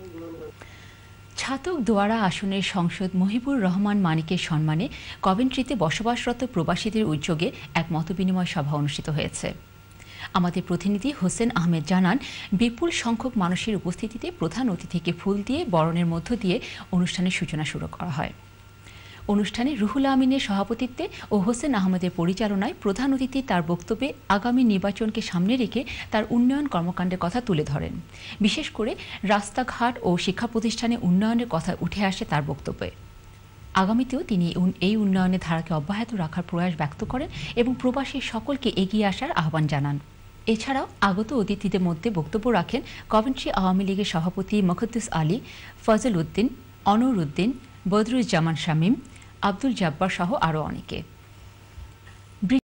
ছাতক দোয়ারা আসনের সংসদ মহিবুর রহমান মানিকের সম্মানে কভেন্ট্রিতে বসবাসরত প্রবাসীদের উদ্যোগে এক মতবিনিময় সভা অনুষ্ঠিত হয়েছে। আমাদের প্রতিনিধি হোসেন আহমেদ জানান, বিপুল সংখ্যক মানুষের উপস্থিতিতে প্রধান অতিথিকে ফুল দিয়ে বরণের মধ্য দিয়ে অনুষ্ঠানের সূচনা শুরু করা হয়। অনুষ্ঠানে রুহুল আমিনের সভাপতিত্বে ও হোসেন আহমেদের পরিচালনায় প্রধান অতিথি তার বক্তব্যে আগামী নির্বাচনকে সামনে রেখে তার উন্নয়ন কর্মকাণ্ডের কথা তুলে ধরেন। বিশেষ করে রাস্তাঘাট ও শিক্ষা প্রতিষ্ঠানে উন্নয়নের কথা উঠে আসে তার বক্তব্যে। আগামীতেও তিনি এই উন্নয়নের ধারাকে অব্যাহত রাখার প্রয়াস ব্যক্ত করেন এবং প্রবাসী সকলকে এগিয়ে আসার আহ্বান জানান। এছাড়াও আগত অতিথিদের মধ্যে বক্তব্য রাখেন কভেন্ট্রি আওয়ামী লীগের সভাপতি মখদ্দুস আলী, ফজল উদ্দিন, অনর উদ্দিন, বদরুজ্জামান শামীম, আব্দুল জব্বার সহ আরও অনেকে।